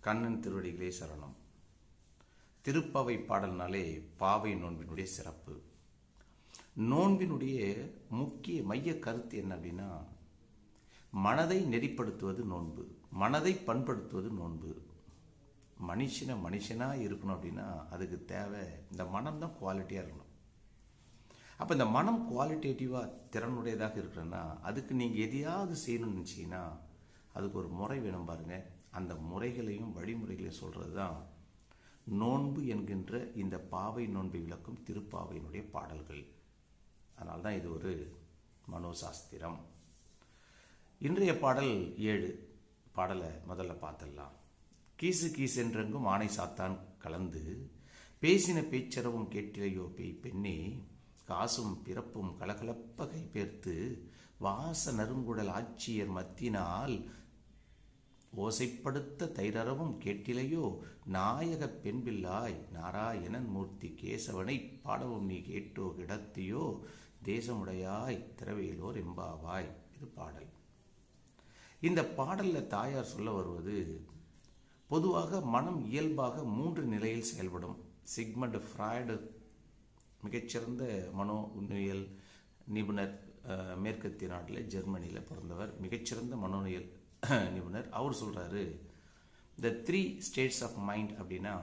கண்ணன் திருவடிகளே சரணம். திருப்பாவை பாடல்னாலே பாவை நோன்பினுடைய சிறப்பு. நோன்பினுடைய முக்கிய மைய கருத்து என்ன அப்படின்னா, மனதை நெறிப்படுத்துவது நோன்பு, மனதை பண்படுத்துவது நோன்பு. மனுஷனாக இருக்கணும் அப்படின்னா அதுக்கு தேவை இந்த மனம் தான் குவாலிட்டியாக இருக்கணும். அப்போ இந்த மனம் குவாலிட்டேட்டிவாக திறனுடையதாக இருக்கிறன்னா அதுக்கு நீங்கள் எதையாவது செய்யணும்னு நினச்சிங்கன்னா அதுக்கு ஒரு முறை வேணும் பாருங்க. அந்த முறைகளையும் வழிமுறைகளையும் சொல்கிறது தான் நோன்பு என்கின்ற இந்த பாவை நோன்பை விளக்கும் திருப்பாவையினுடைய பாடல்கள். அதனால்தான் இது ஒரு மனோசாஸ்திரம். இன்றைய பாடல் 7. பாடலை முதல்ல பார்த்துடலாம். கீசு கீசென்றெங்கும் ஆணை சாத்தான் கலந்து பேசின பேச்சரவும் கேட்டிலையோ பேய் பெண்ணே, காசும் பிறப்பும் கலகலப்ப கைபேர்த்து வாச நறுங்குடல் ஆட்சியர் மத்தினால் ஓசைப்படுத்த தைரறவும் கேட்டிலையோ நாயக பெண்பில்லாய் நாராயணன் மூர்த்தி கேசவனை பாடவும் நீ கேட்டோ கிடத்தியோ தேசமுடையாய் திரவேலோர் எம்பாவாய். இது பாடல். இந்த பாடலில் தாயார் சொல்ல வருவது, பொதுவாக மனம் இயல்பாக 3 நிலையில் செயல்படும். சிக்மண்ட் ஃப்ராய்டு மிகச்சிறந்த மனோநோயியல் நிபுணர், மேற்கத்திய நாட்டில் ஜெர்மனியில் பிறந்தவர், மிகச்சிறந்த மனோநோயியல் நிபுணர். அவர் சொல்கிறாரு, த 3 ஸ்டேட்ஸ் ஆஃப் மைண்ட் அப்படின்னா,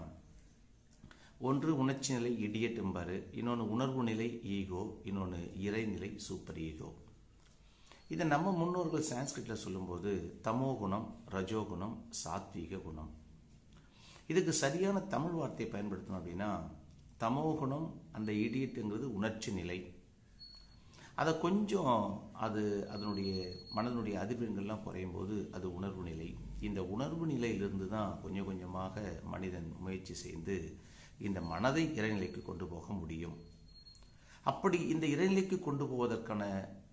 ஒன்று உணர்ச்சி நிலை இடியட் என்பார், இன்னொன்று உணர்வு நிலை ஈகோ, இன்னொன்று இறைநிலை சூப்பர் ஈகோ. இதை நம்ம முன்னோர்கள் சான்ஸ்கிரிட்டில் சொல்லும்போது தமோகுணம், ரஜோகுணம், சாத்வீக குணம். இதுக்கு சரியான தமிழ் வார்த்தையை பயன்படுத்தணும் அப்படின்னா, தமோகுணம் அந்த இடியட்டுங்கிறது உணர்ச்சி நிலை. அதை கொஞ்சம் அதனுடைய மனதனுடைய அதிர்வெண்கள்லாம் குறையும் போது அது உணர்வு நிலை. இந்த உணர்வு நிலையிலிருந்து தான் கொஞ்சம் கொஞ்சமாக மனிதன் முயற்சி செய்து இந்த மனதை இறைநிலைக்கு கொண்டு போக முடியும். அப்படி இந்த இறைநிலைக்கு கொண்டு போவதற்கான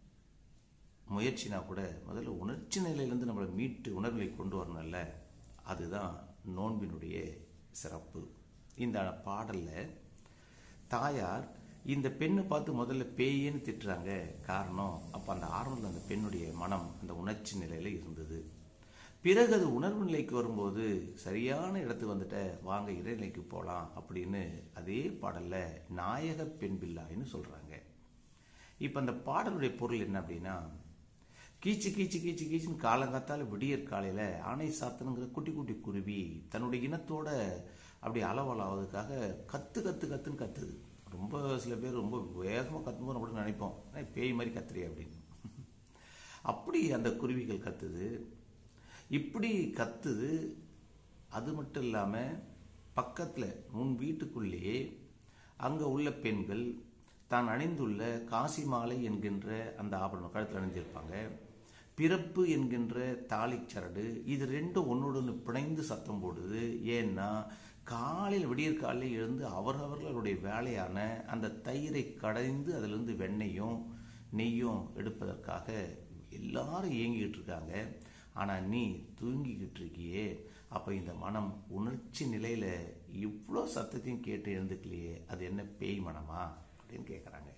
முயற்சினா கூட முதல்ல உணர்ச்சி நிலையிலிருந்து நம்மளை மீட்டு உணர்நிலை கொண்டு வரணும்ல, அதுதான் நோன்பினுடைய சிறப்பு. இந்த பாடலில் தாயார் இந்த பெண்ணை பார்த்து முதல்ல பேயேன்னு திட்டுறாங்க. காரணம், அப்போ அந்த ஆரம்பத்தில் அந்த பெண்ணுடைய மனம் அந்த உணர்ச்சி நிலையில் இருந்தது. பிறகு அது உணர்வு நிலைக்கு வரும்போது சரியான இடத்துக்கு வந்துட்ட, வாங்க இறைநிலைக்கு போகலாம் அப்படின்னு அதே பாடலில் நாயக பெண் பிள்ளாயின்னு சொல்கிறாங்க. இப்போ அந்த பாடலுடைய பொருள் என்ன அப்படின்னா, கீச்சு கீச்சு கீச்சு கீச்சுன்னு காலங்காத்தால் விடியற் காலையில் ஆணை சாத்தனுங்கிற குட்டி குட்டி குருவி தன்னுடைய இனத்தோட அப்படி அளவலாவதுக்காக கத்துன்னு கத்துது. ரொம்ப சில பேர் ரொம்ப வேகமாக கத்தும்போது அப்படின்னு நினைப்போம், பேய் மாதிரி கத்துறியே அப்படின்னு. அப்படி அந்த குருவிகள் கத்துது. இப்படி கத்துது. அது மட்டும் இல்லாமல் பக்கத்தில் முன் வீட்டுக்குள்ளேயே அங்கே உள்ள பெண்கள் தான் அணிந்துள்ள காசி மாலை என்கின்ற அந்த ஆபரணம் கழுத்தில் அணிஞ்சிருப்பாங்க, பிறப்பு என்கின்ற தாலிச்சரடு, இது ரெண்டும் ஒன்னோடு ஒன்று பிணைந்து சத்தம் போடுது. ஏன்னா காலையில் விடியற் காலையில் எழுந்து அவர்களுடைய வேலையான அந்த தயிரை கடைந்து அதிலிருந்து வெண்ணையும் நெய்யும் எடுப்பதற்காக எல்லாரும் இயங்கிக்கிட்டு இருக்காங்க. ஆனால் நீ தூங்கிக்கிட்டு இருக்கியே, அப்போ இந்த மனம் உணர்ச்சி நிலையில் இவ்வளோ சத்தத்தையும் கேட்டு எழுந்துக்கலையே, அது என்ன பேய் மனமா அப்படின்னு கேட்குறாங்க.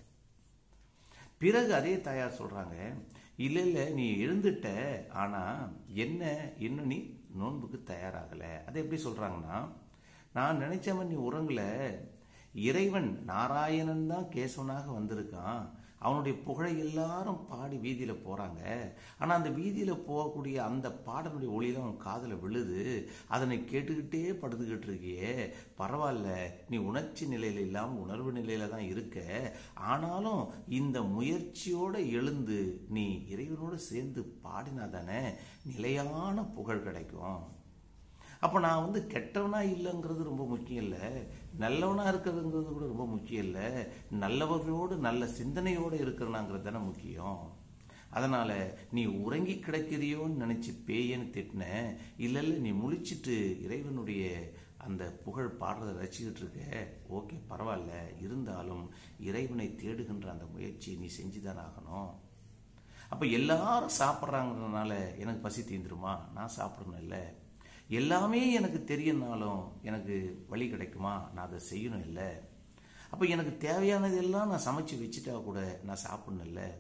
பிறகு அதே தாயார் சொல்கிறாங்க, இல்லை நீ எழுந்துட்ட, ஆனால் என்ன இன்னும் நீ நோன்புக்கு தயாராகலை. அதை எப்படி சொல்கிறாங்கன்னா, நான் நினைச்சவன் நீ உறங்கல, இறைவன் நாராயணன் தான் கேசவனாக வந்திருக்கான், அவனுடைய புகழை எல்லாரும் பாடி வீதியில் போகிறாங்க. ஆனால் அந்த வீதியில் போகக்கூடிய அந்த பாடலுடைய ஒளியில் அவன் காதில் விழுது. அதனை கேட்டுக்கிட்டே படுத்துக்கிட்டு இருக்கியே, பரவாயில்ல, நீ உணர்ச்சி நிலையில் இல்லாமல் உணர்வு நிலையில் தான் இருக்க. ஆனாலும் இந்த முயற்சியோடு எழுந்து நீ இறைவனோடு சேர்ந்து பாடினா தானே நிலையான புகழ் கிடைக்கும். அப்போ நான் கெட்டவனா இல்லைங்கிறது ரொம்ப முக்கியம் இல்லை, நல்லவனா இருக்கிறதுங்கிறது கூட ரொம்ப முக்கியம் இல்லை, நல்லவர்களோடு நல்ல சிந்தனையோடு இருக்கிறனாங்கிறது தானே முக்கியம். அதனால் நீ உறங்கி கிடக்கிறியோன்னு நினச்சி பேயன்னு திட்டின, இல்லை நீ முழிச்சிட்டு இறைவனுடைய அந்த புகழ் பாடுறதை ரசிக்கிட்டு இருக்க. ஓகே, பரவாயில்ல, இருந்தாலும் இறைவனை தேடுகின்ற அந்த முயற்சி நீ செஞ்சுதானே ஆகணும். அப்போ எல்லாரும் சாப்பிட்றாங்கிறதுனால எனக்கு பசி தீந்துருமா? நான் சாப்பிடணும் இல்லை. எல்லாமே எனக்கு தெரியனாலும் எனக்கு வழி கிடைக்குமா? நான் அதை செய்யணும் இல்லை. அப்போ எனக்கு தேவையானது எல்லாம் நான் சமைச்சு வச்சுட்டா கூட நான் சாப்பிடணும் இல்லை.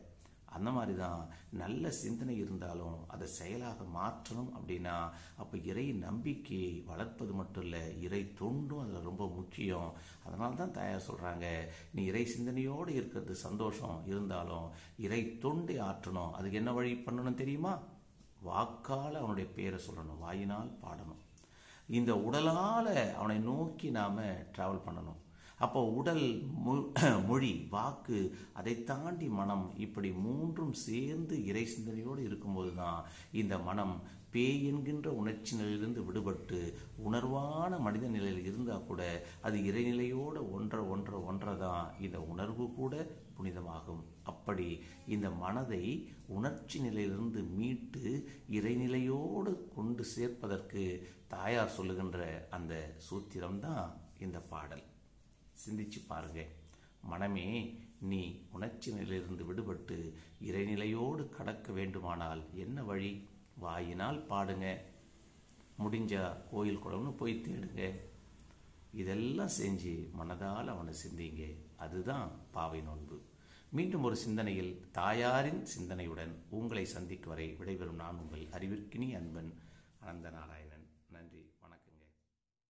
அந்த மாதிரி தான் நல்ல சிந்தனை இருந்தாலும் அதை செயலாக மாற்றணும் அப்படின்னா அப்போ இறை நம்பிக்கையை வளர்ப்பது மட்டும் இல்லை, இறை தொண்டும் அதில் ரொம்ப முக்கியம். அதனால தான் தாயார் சொல்கிறாங்க, நீ இறை சிந்தனையோடு இருக்கிறது சந்தோஷம், இருந்தாலும் இறை தொண்டை ஆற்றணும். அதுக்கு என்ன வழி பண்ணணும் தெரியுமா? வாக்கால் அவனுடைய பேரை சொல்லணும், வாயினால் பாடணும், இந்த உடலால் அவனை நோக்கி நாம் ட்ராவல் பண்ணணும். அப்போ உடல், மொழி, வாக்கு, அதை தாண்டி மனம், இப்படி மூன்றும் சேர்ந்து இறை சிந்தனையோடு இருக்கும்போது தான் இந்த மனம் பேய் என்கின்ற உணர்ச்சி நிலையிலிருந்து விடுபட்டு உணர்வான மனித நிலையில் இருந்தால் கூட அது இறைநிலையோடு ஒன்றதான் இந்த உணர்வு கூட புனிதமாகும். அப்படி இந்த மனதை உணர்ச்சி நிலையிலிருந்து மீட்டு இறைநிலையோடு கொண்டு சேர்ப்பதற்கு தாயார் சொல்லுகின்ற அந்த சூத்திரம்தான் இந்த பாடல். சிந்திச்சு பாருங்க. மனமே, நீ உணர்ச்சி நிலையிலிருந்து விடுபட்டு இறைநிலையோடு கடக்க வேண்டுமானால் என்ன வழி? வாயினால் பாடுங்க, முடிஞ்சா கோயில் குளம்னு போய் தேடுங்க, இதெல்லாம் செஞ்சு மனதால் அவனை சிந்திங்க. அதுதான் பாவை நோன்பு. மீண்டும் ஒரு சிந்தனையில் தாயாரின் சிந்தனையுடன் உங்களை சந்திக்கும் வரை விடைபெறும் நான் உங்கள் அறிவிற்கினி அன்பன் அனந்த நாராயணன். நன்றி.